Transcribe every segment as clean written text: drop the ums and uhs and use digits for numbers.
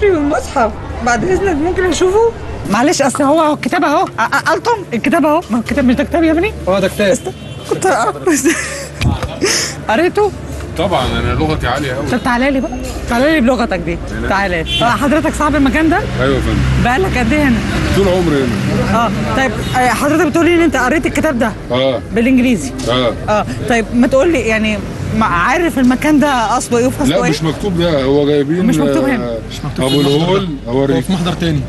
لي من المصحف بعد اذنك ممكن اشوفه؟ معلش اصل هو الكتاب اهو. الطم الكتاب اهو. ما الكتاب مش ده كتاب يا ابني؟ ده كتاب. كنت قريته؟ طبعا انا لغتي عاليه قوي. طب تعالى لي بقى، تعالى لي بلغتك دي، تعالى لي. حضرتك صاحب المكان ده؟ ايوه يا فندم. بقالك قد ايه هنا؟ طول عمري هنا. طيب حضرتك بتقولي ان انت قريت الكتاب ده؟ بالانجليزي. طيب ما تقول لي يعني عارف المكان ده اصله ايه وفصله ايه؟ لا مش مكتوب ده، هو جايبين مش مكتوب هنا. مش مكتوب ابو الهول. هو في محضر تاني.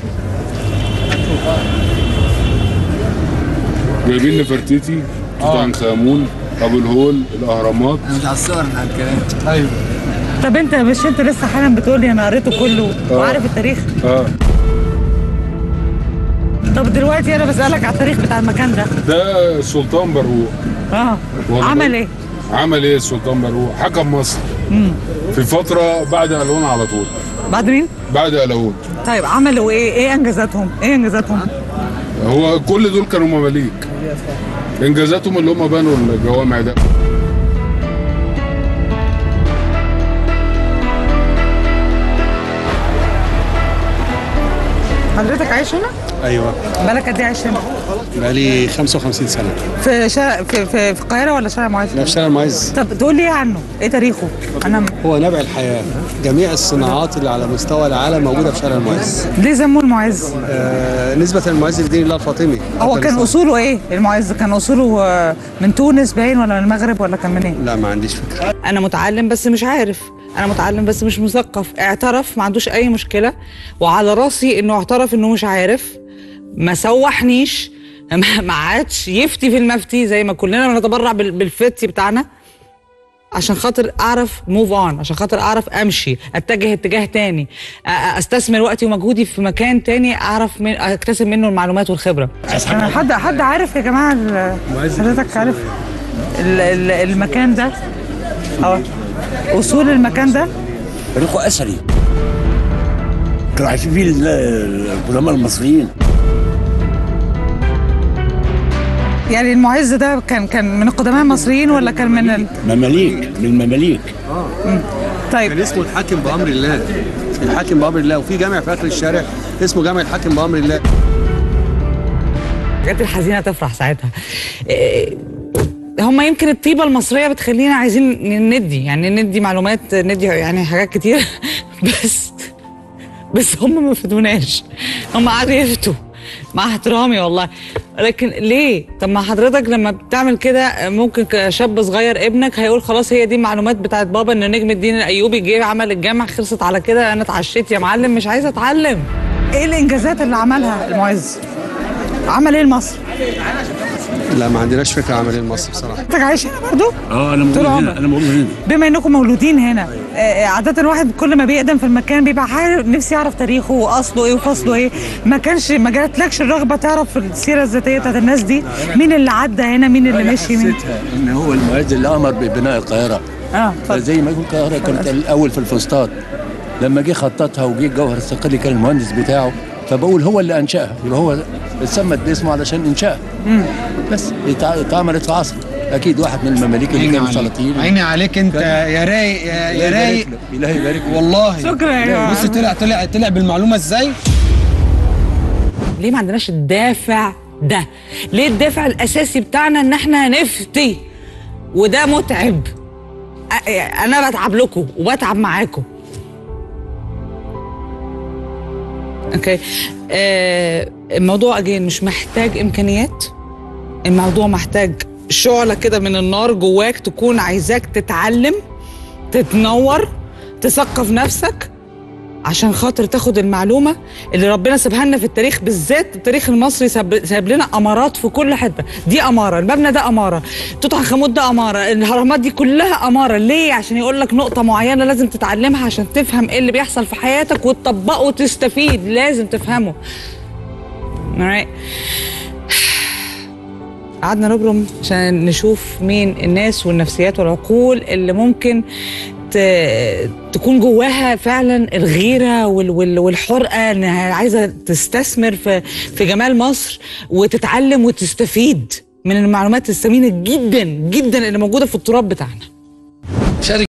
جايبين نفرتيتي، توت عنخ امون، ابو الهول، الاهرامات. انا متعصر على الكلام. ايوه. طب انت مش انت لسه حالا بتقول لي انا قريته كله وعارف التاريخ؟ طب دلوقتي انا بسألك على التاريخ بتاع المكان ده. ده السلطان بروق. عمل ايه؟ عمل ايه السلطان بروق؟ حكم مصر في فترة بعد ألوان على طول. بعد مين؟ بعد ألوان. طيب عملوا ايه؟ ايه انجازاتهم؟ ايه انجازاتهم؟ هو كل دول كانوا مماليك. انجازاتهم اللي هم بنوا الجوامع ده. حضرتك عايش هنا؟ ايوه. بقالك قد ايه عايش هنا؟ بقالي 55 سنه. في في القاهره ولا شارع المعز؟ لا في شارع المعز. طب تقول لي ايه عنه؟ ايه تاريخه؟ هو نبع الحياه، جميع الصناعات اللي على مستوى العالم موجوده في شارع المعز. ليه سموه المعز؟ نسبه للمعز لدين الله الفاطمي. هو كان اصوله ايه؟ المعز كان اصوله من تونس باين ولا من المغرب ولا كان منين؟ لا ما عنديش فكره. انا متعلم بس مش عارف، انا متعلم بس مش مثقف. اعترف ما عندوش اي مشكله، وعلى راسي انه اعترف انه مش عارف، ما سوحنيش، ما عادش يفتي في المفتي زي ما كلنا بنتبرع بالفتي بتاعنا، عشان خاطر اعرف موف اون، عشان خاطر اعرف امشي، اتجه اتجاه تاني، استثمر وقتي ومجهودي في مكان تاني اعرف اكتسب منه المعلومات والخبره. حد عارف يا جماعه؟ حضرتك عارف المكان ده؟ اصول المكان ده؟ تاريخه اثري. كانوا عايشين فيه القدماء المصريين. يعني المعز ده كان من القدماء المصريين ولا كان من مماليك؟ من المماليك. طيب كان اسمه الحاكم بأمر الله. الحاكم بأمر الله، وفي جامع في آخر الشارع اسمه جامع الحاكم بأمر الله. الحاجات الحزينه تفرح ساعتها. هم يمكن الطيبه المصريه بتخلينا عايزين ندي معلومات، ندي يعني حاجات كتير بس هم ما فادوناش، هم قعدوا يفتوا مع احترامي والله. لكن ليه؟ طب ما حضرتك لما بتعمل كده ممكن كشاب صغير ابنك هيقول خلاص هي دي المعلومات بتاعت بابا ان نجم الدين الايوبي جه عمل الجامع، خلصت على كده، انا اتعشيت يا معلم، مش عايزه اتعلم. ايه الانجازات اللي عملها المعز؟ عمل ايه لمصر؟ لا ما عندناش فكره عمل ايه لمصر بصراحه. انت عايش هنا برضه؟ انا مولود هنا. انا مولود هنا. بما انكم مولودين هنا، عاده الواحد كل ما بيقدم في المكان بيبقى نفسي يعرف تاريخه واصله ايه وفصله ايه. ما جاتلكش الرغبه تعرف السيره الذاتيه بتاعت الناس دي؟ مين اللي عدى هنا؟ مين اللي مشي؟ مين؟ ان هو المعز اللي امر ببناء القاهره. زي ما يقول القاهره كانت الاول في الفسطاط، لما جه خططها وجه الجوهر الصقلي كان المهندس بتاعه، فبقول هو اللي انشاها، هو اتسمت باسمه علشان انشاء. بس اتعملت في عصر اكيد واحد من المماليك اللي كانوا سلاطين. عيني عليك انت يا رايق يا رايق. الله يبارك والله. شكرا يا جماعه. بص طلع بالمعلومه ازاي؟ ليه ما عندناش الدافع ده؟ ليه الدافع الاساسي بتاعنا ان احنا نفتي؟ وده متعب. انا بتعب لكم وبتعب معاكم. اوكي. الموضوع مش محتاج امكانيات، الموضوع محتاج شعلة كده من النار جواك تكون عايزاك تتعلم، تتنور، تثقف نفسك عشان خاطر تاخد المعلومة اللي ربنا سابها لنا في التاريخ، بالذات التاريخ المصري ساب لنا أمارات في كل حتة. دي أمارة، المبنى ده أمارة، توت عنخ آمون ده أمارة، الهرمات دي كلها أمارة. ليه؟ عشان يقول لك نقطة معينة لازم تتعلمها عشان تفهم ايه اللي بيحصل في حياتك وتطبقه وتستفيد، لازم تفهمه. قعدنا نبرم عشان نشوف مين الناس والنفسيات والعقول اللي ممكن تكون جواها فعلا الغيرة والحرقة انها عايزة تستثمر في جمال مصر وتتعلم وتستفيد من المعلومات الثمينة جدا جدا اللي موجودة في التراب بتاعنا.